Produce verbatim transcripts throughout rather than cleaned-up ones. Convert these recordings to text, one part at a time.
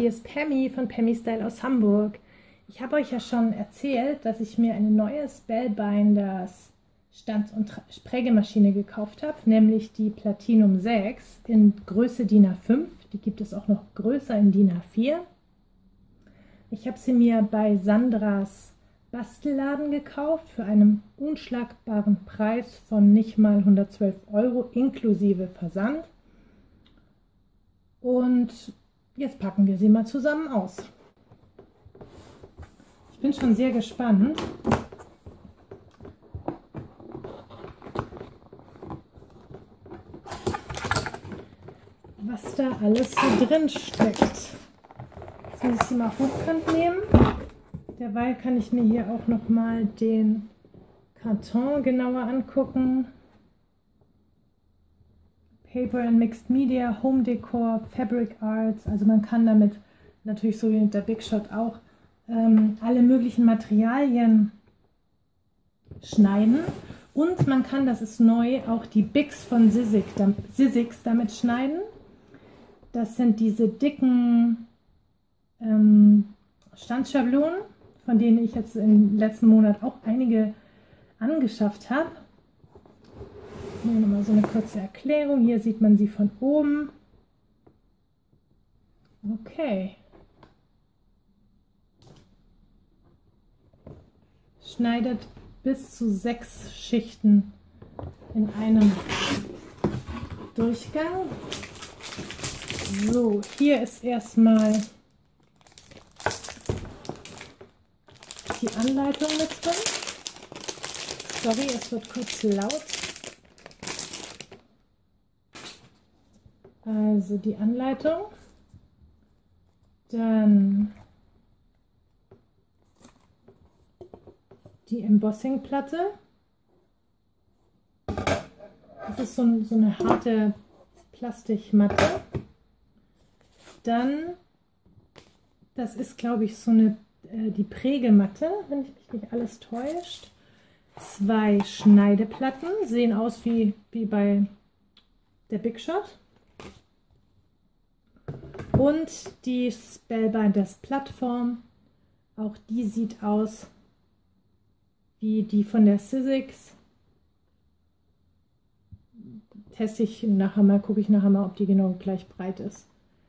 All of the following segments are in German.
hier ist Pammy von Pammy Style aus Hamburg. Ich habe euch ja schon erzählt, dass ich mir eine neue Spellbinders Stanz- und Prägemaschine gekauft habe, nämlich die Platinum sechs in Größe D I N A fünf. Die gibt es auch noch größer in D I N A vier. Ich habe sie mir bei Sandras Bastelladen gekauft für einen unschlagbaren Preis von nicht mal hundertzwölf Euro inklusive Versand. Und jetzt packen wir sie mal zusammen aus. Ich bin schon sehr gespannt. Was da alles so drin steckt. Jetzt muss ich sie mal hochkant nehmen. Derweil kann ich mir hier auch noch mal den Karton genauer angucken. Paper and Mixed Media, Home Decor, Fabric Arts. Also man kann damit natürlich so wie mit der Big Shot auch ähm, alle möglichen Materialien schneiden. Und man kann, das ist neu, auch die Bics von Sizzix damit schneiden. Das sind diese dicken ähm, Stanzschablonen, von denen ich jetzt im letzten Monat auch einige angeschafft habe. Hier nochmal so eine kurze Erklärung. Hier sieht man sie von oben. Okay. Schneidet bis zu sechs Schichten in einem Durchgang. So, hier ist erstmal die Anleitung mit drin. Sorry, es wird kurz laut. Also die Anleitung. Dann die Embossing-Platte. Das ist so, so eine harte Plastikmatte. Dann, das ist glaube ich so eine, äh, die Prägematte, wenn ich mich nicht alles täuscht. Zwei Schneideplatten, sehen aus wie, wie bei der Big Shot. Und die Spellbinders Plattform, auch die sieht aus wie die von der Sizzix. Teste ich nachher mal, gucke ich nachher mal, ob die genau gleich breit ist.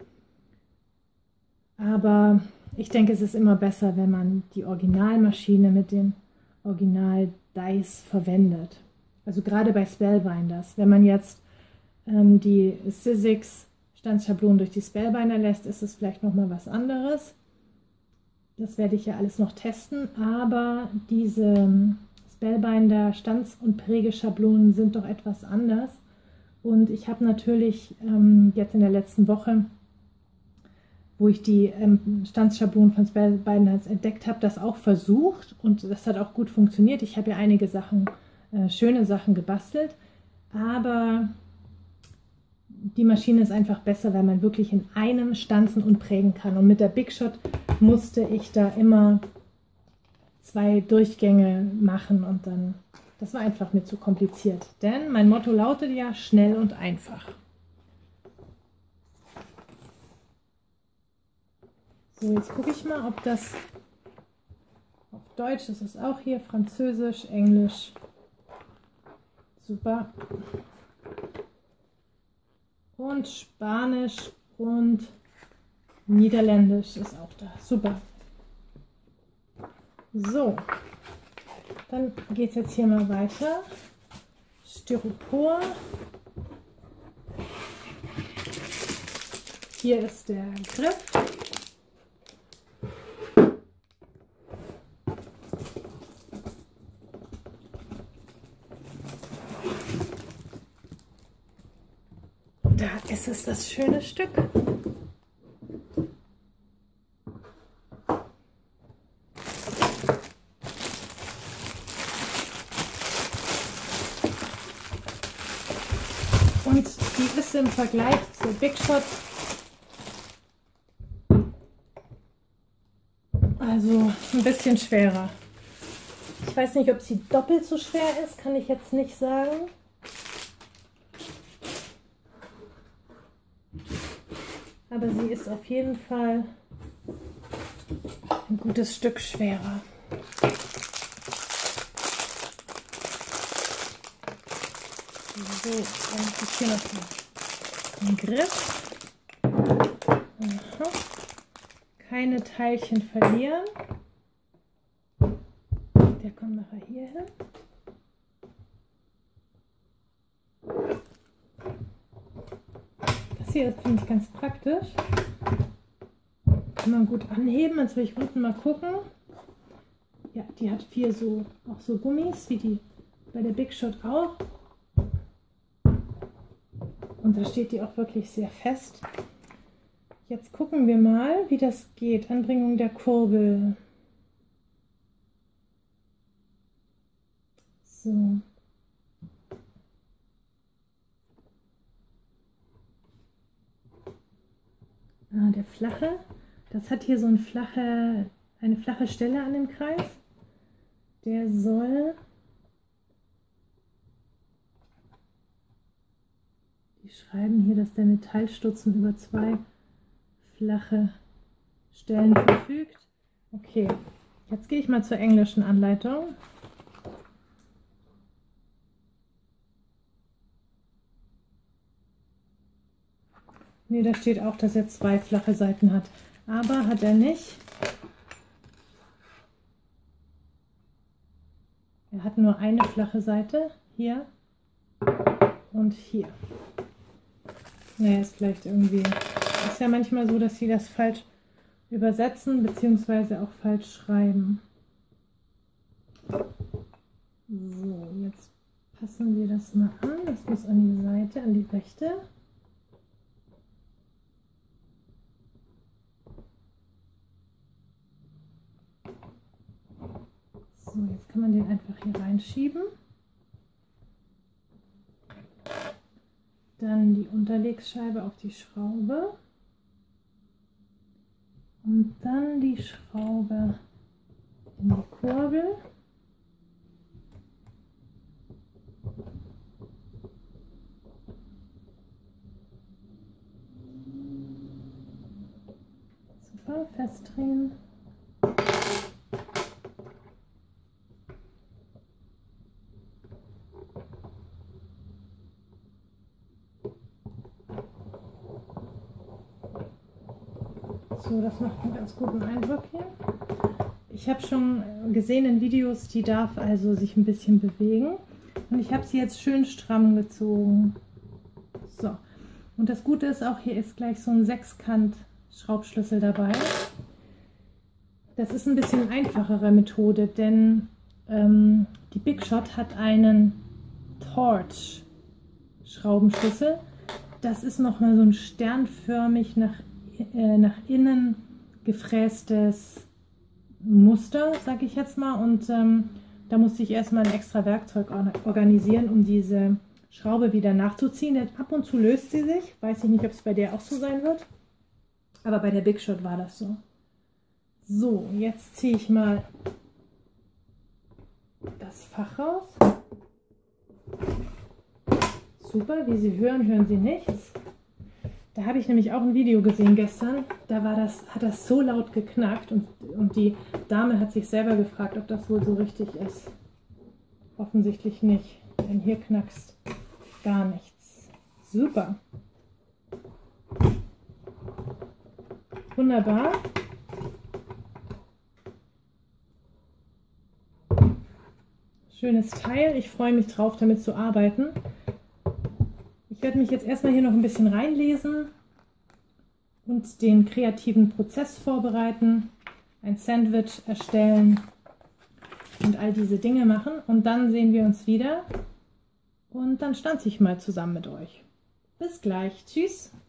Aber ich denke, es ist immer besser, wenn man die Originalmaschine mit den Original-Dies verwendet. Also gerade bei Spellbinders. Wenn man jetzt ähm, die Sizzix Stanzschablonen durch die Spellbinder lässt, ist es vielleicht noch mal was anderes. Das werde ich ja alles noch testen, aber diese Spellbinder Stanz- und Prägeschablonen sind doch etwas anders. Und ich habe natürlich ähm, jetzt in der letzten Woche, wo ich die ähm, Stanzschablonen von Spellbinders entdeckt habe, das auch versucht und das hat auch gut funktioniert. Ich habe ja einige Sachen, äh, schöne Sachen gebastelt, aber die Maschine ist einfach besser, weil man wirklich in einem stanzen und prägen kann. Und mit der Big Shot musste ich da immer zwei Durchgänge machen und dann, das war einfach mir zu kompliziert. Denn mein Motto lautet ja schnell und einfach. So, jetzt gucke ich mal, ob das auf Deutsch ist, es auch hier, Französisch, Englisch. Super. Und Spanisch und Niederländisch ist auch da. Super. So, dann geht es jetzt hier mal weiter. Styropor. Hier ist der Griff. Da ist es, das schöne Stück. Und die ist im Vergleich zur Big Shot also ein bisschen schwerer. Ich weiß nicht, ob sie doppelt so schwer ist, kann ich jetzt nicht sagen. Aber sie ist auf jeden Fall ein gutes Stück schwerer. So, dann ist hier noch ein Griff. Aha. Keine Teilchen verlieren. Der kommt nachher hier hin. Das hier finde ich ganz praktisch. Kann man gut anheben. Jetzt will ich unten mal gucken. Ja, die hat vier so, auch so Gummis, wie die bei der Big Shot auch. Und da steht die auch wirklich sehr fest. Jetzt gucken wir mal, wie das geht. Anbringung der Kurbel. So. Ah, der flache. Das hat hier so ein flache, eine flache Stelle an dem Kreis. Der soll... Die schreiben hier, dass der Metallstutzen über zwei flache Stellen verfügt. Okay, jetzt gehe ich mal zur englischen Anleitung. Ne, da steht auch, dass er zwei flache Seiten hat. Aber hat er nicht. Er hat nur eine flache Seite, hier und hier. Naja, ist vielleicht irgendwie... Ist ja manchmal so, dass sie das falsch übersetzen, beziehungsweise auch falsch schreiben. So, jetzt passen wir das mal an. Das muss an die Seite, an die rechte. So, jetzt kann man den einfach hier reinschieben. Dann die Unterlegscheibe auf die Schraube. Und dann die Schraube in die Kurbel. Super, festdrehen. So, das macht einen ganz guten Eindruck hier. Ich habe schon gesehen in Videos, die darf also sich ein bisschen bewegen. Und ich habe sie jetzt schön stramm gezogen. So, und das Gute ist auch, hier ist gleich so ein Sechskant-Schraubschlüssel dabei. Das ist ein bisschen einfachere Methode, denn ähm, die Big Shot hat einen Torch-Schraubenschlüssel. Das ist nochmal so ein sternförmig nach nach innen gefrästes Muster, sage ich jetzt mal, und ähm, da musste ich erstmal ein extra Werkzeug organisieren, um diese Schraube wieder nachzuziehen. Denn ab und zu löst sie sich, weiß ich nicht, ob es bei der auch so sein wird, aber bei der Big Shot war das so. So, jetzt ziehe ich mal das Fach raus. Super, wie Sie hören, hören Sie nichts. Da habe ich nämlich auch ein Video gesehen gestern, da war das, hat das so laut geknackt und, und die Dame hat sich selber gefragt, ob das wohl so richtig ist. Offensichtlich nicht, denn hier knackst gar nichts. Super. Wunderbar. Schönes Teil, ich freue mich drauf, damit zu arbeiten. Ich werde mich jetzt erstmal hier noch ein bisschen reinlesen und den kreativen Prozess vorbereiten, ein Sandwich erstellen und all diese Dinge machen. Und dann sehen wir uns wieder und dann stanze ich mal zusammen mit euch. Bis gleich. Tschüss.